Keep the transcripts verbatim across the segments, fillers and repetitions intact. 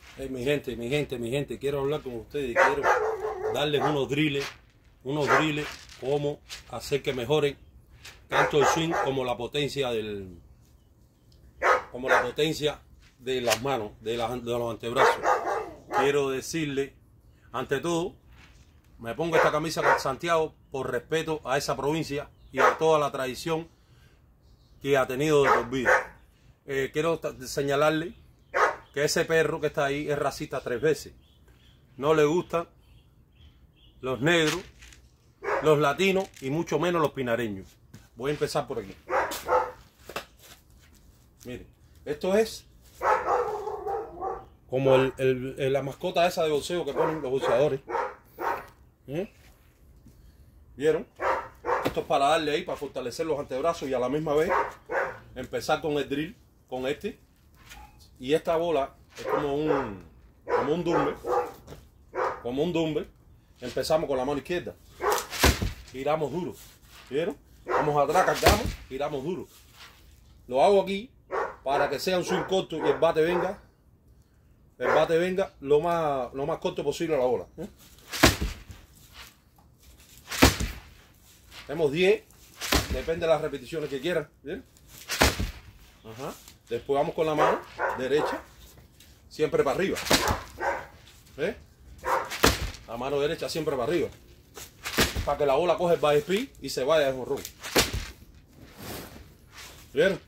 Hey, mi gente, mi gente, mi gente, quiero hablar con ustedes y quiero darles unos drills, unos drills, cómo hacer que mejoren tanto el swing como la potencia del, como la potencia de las manos, de, la, de los antebrazos. Quiero decirle, ante todo, me pongo esta camisa con Santiago por respeto a esa provincia y a toda la tradición que ha tenido de por vida. Eh, quiero señalarle que ese perro que está ahí es racista tres veces. No le gustan los negros, los latinos y mucho menos los pinareños. Voy a empezar por aquí. Miren, esto es como el, el, el, la mascota esa de boxeo que ponen los boxeadores. ¿Eh? ¿Vieron? Esto es para darle ahí, para fortalecer los antebrazos y a la misma vez empezar con el drill, con este. Y esta bola es como un, como un dumbbell, como un dumbbell. Empezamos con la mano izquierda, giramos duro, ¿vieron? Vamos atrás, cargamos, giramos duro. Lo hago aquí para que sea un swing corto y el bate venga, el bate venga lo más, lo más corto posible a la bola. ¿eh? Tenemos diez, depende de las repeticiones que quieran, ¿bien? Ajá. Después vamos con la mano derecha, siempre para arriba. ¿Eh? La mano derecha siempre para arriba. Para que la bola coge el body speed y se vaya de jonrón. ¿Vieron?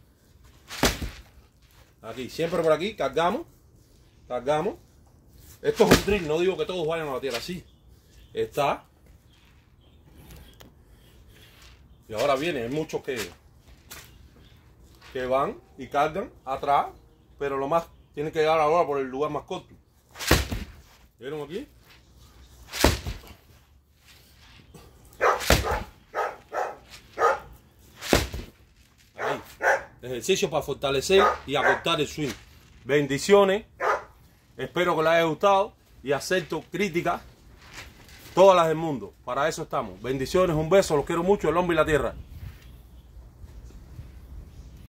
Aquí, siempre por aquí, cargamos. Cargamos. Esto es un drill, no digo que todos vayan a la tierra así. Está. Y ahora viene, hay muchos que... que van y cargan atrás, pero lo más tienen que llegar ahora por el lugar más corto. ¿Vieron aquí? Ahí. Ejercicio para fortalecer y acortar el swing. Bendiciones. Espero que les haya gustado y acepto críticas, todas las del mundo. Para eso estamos. Bendiciones, un beso, los quiero mucho, el hombre y la tierra.